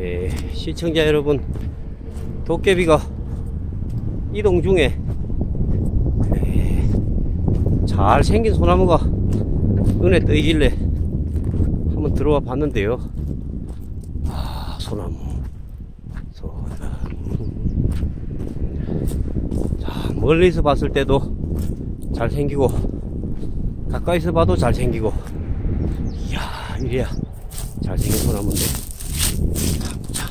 시청자 여러분, 도깨비가 이동 중에 잘생긴 소나무가 눈에 뜨이길래 한번 들어와 봤는데요. 소나무. 자, 멀리서 봤을 때도 잘생기고 가까이서 봐도 잘생기고, 이야, 이래야 잘생긴 소나무인데. 자.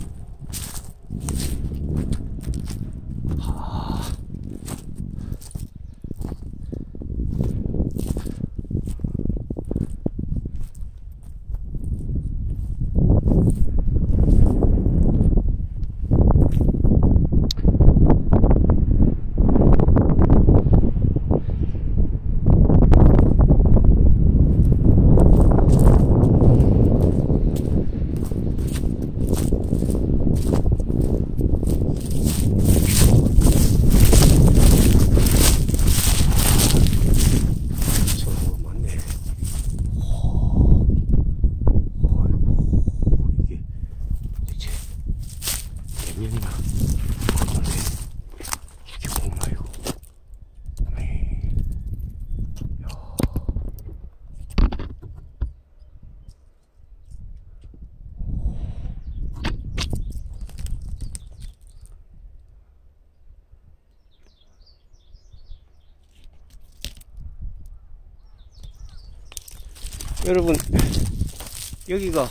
여러분, 여기가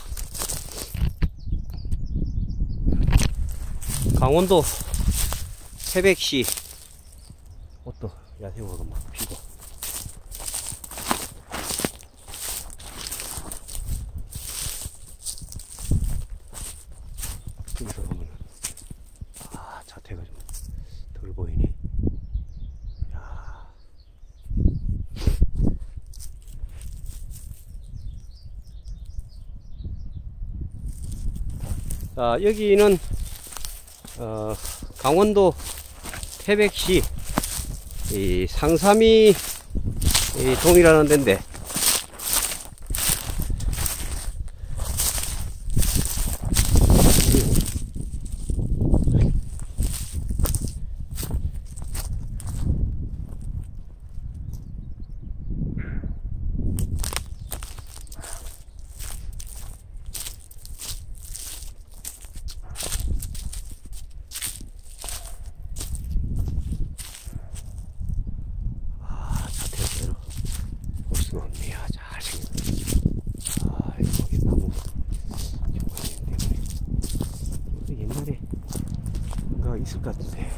강원도 태백시 어떤 야생화가 막 피고, 여기서 보면 자태가 좀 덜 보이네. 자, 여기는 강원도 태백시 이 상삼이 동이라는 데인데, 있을 것 같은데.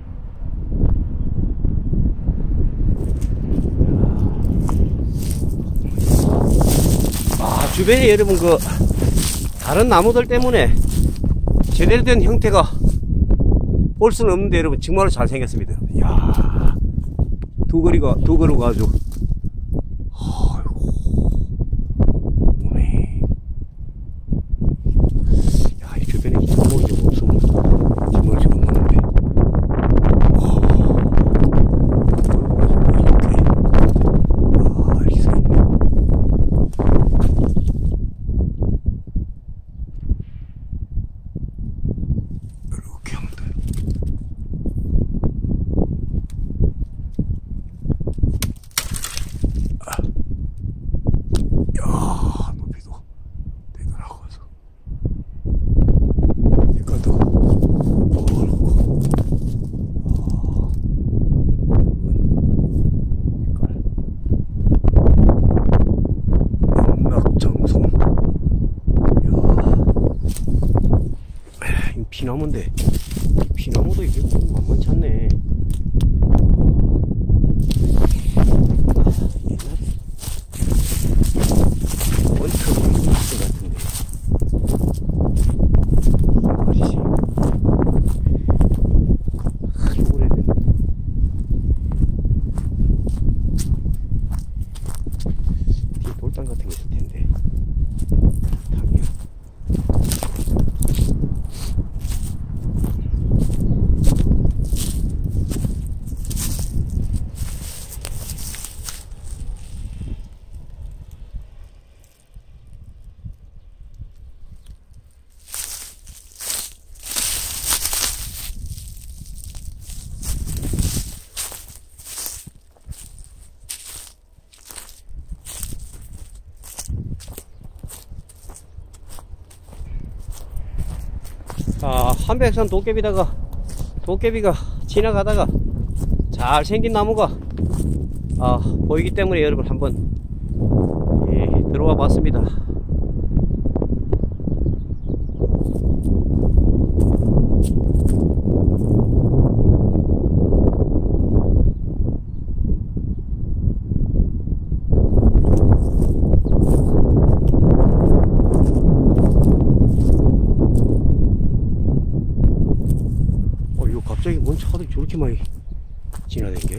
주변에 여러분 다른 나무들 때문에 제대로 된 형태가 볼 수는 없는데, 여러분 정말로 잘생겼습니다. 이야, 두 그루가 아주, 이 주변에 나무가 좀 없으면 정말 좀 없는데. 이렇게 서 있네. 이렇게 하면 돼요. 높이도 대단하고서 색깔도 노랗고, 색깔 낙정송. 이거 피나무인데, 이 피나무도 이게 만만치 않네. 돌담 같은 게 있을 텐데. 탁이야. 한백산 도깨비가 지나가다가 잘생긴 나무가 보이기 때문에 여러분 한번 들어와 봤습니다. 이거 갑자기 뭔 차들이 저렇게 많이 지나다니게?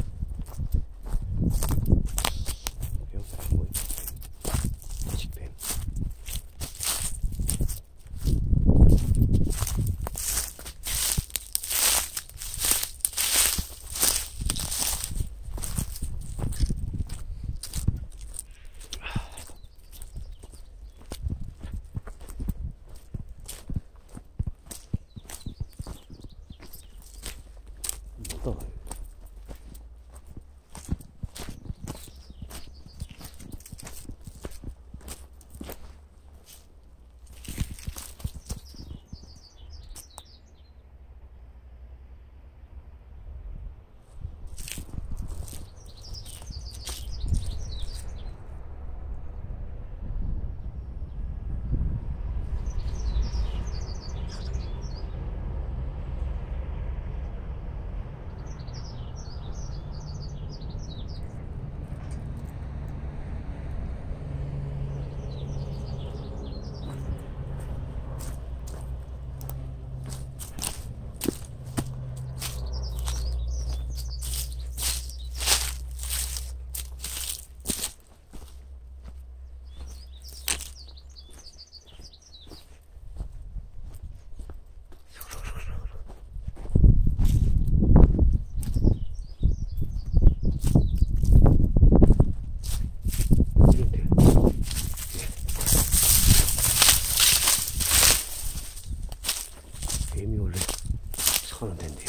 뱀이 원래 사는 데인데요.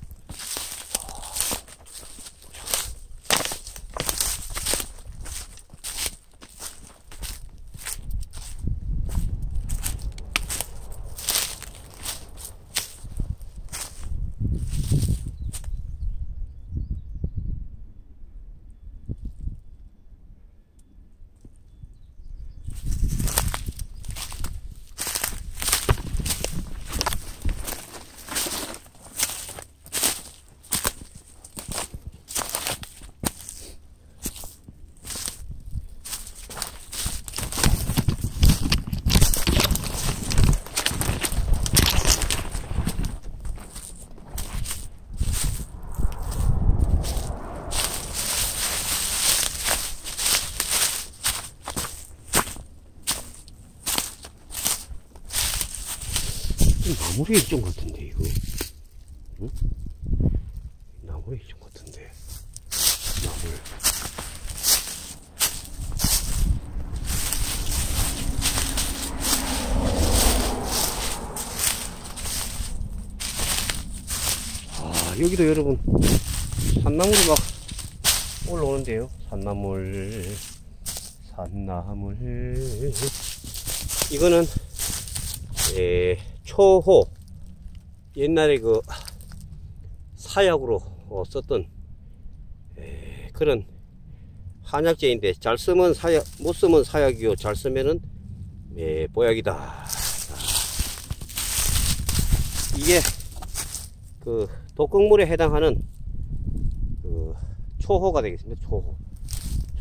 나무에 있던 것 같은데 이거, 응? 나무에 있던 것 같은데 나무를. 여기도 여러분 산나물이 막 올라오는데요. 산나물 이거는 초호, 옛날에 그 사약으로 썼던 그런 한약재인데, 잘 쓰면 사약, 못 쓰면 사약이요, 잘 쓰면은 보약이다. 이게 그 독극물에 해당하는 그 초호가 되겠습니다. 초호.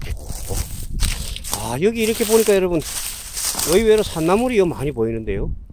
여기 이렇게 보니까 여러분 의외로 산나물이 많이 보이는데요.